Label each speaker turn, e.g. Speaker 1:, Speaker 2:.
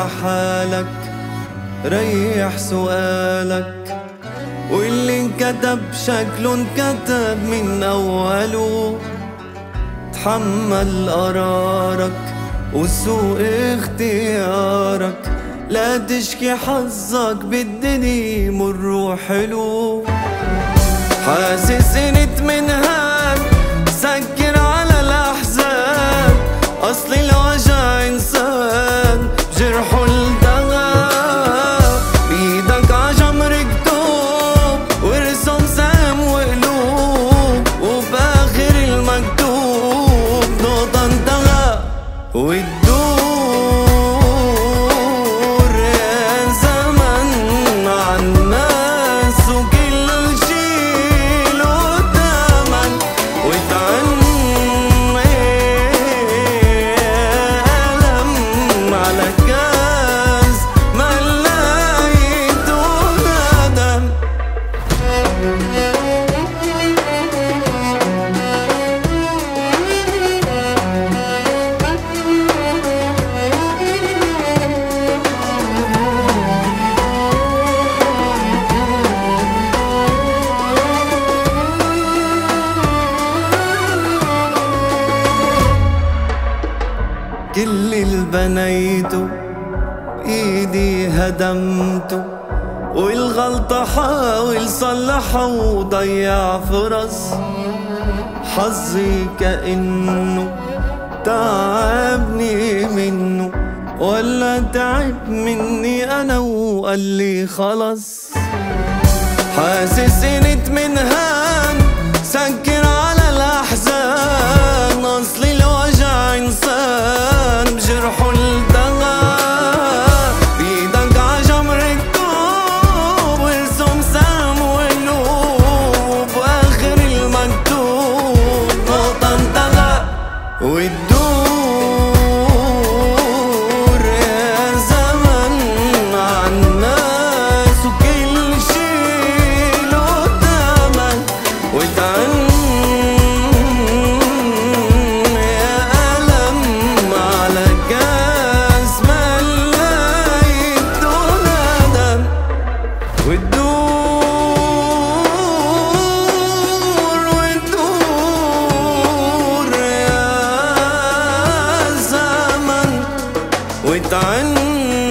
Speaker 1: لحالك ريح سؤالك، واللي انكتب شكله انكتب من أوله. تحمل قرارك وسوق اختيارك، لا تشكي حظك بالدنيا مر وحلو. حاسس انت من هان سكر على الأحزان، أصل الوجع إنسان بجرحه التغى. بإيدك عجمر كتوب وارسم سهم وقلوب، وبآخر المكتوب نقطة انتهى وتدور يا زمن مع الناس، وكل شي له تمن. وتعني ألم على كاس ملايته ندم. كل اللي بنيته بإيدي هدمته، والغلطة حاول صلحها وضيع فرص. حظي كأنه تعبني منه، ولا تعب مني أنا وقال لي خلص. حاسس انت من هان سكر على الأحزان، أصل الوجع إنسان بجرحه التغى. بإيدك عجمر كتوب وارسم سهم وقلوب، وآخر المكتوب نقطة انتهى وتدور يا زمن مع الناس، وكل شي له تمن. وتعني يا ألم على كاس ملايته ندم. وتدور يا زمن وتعني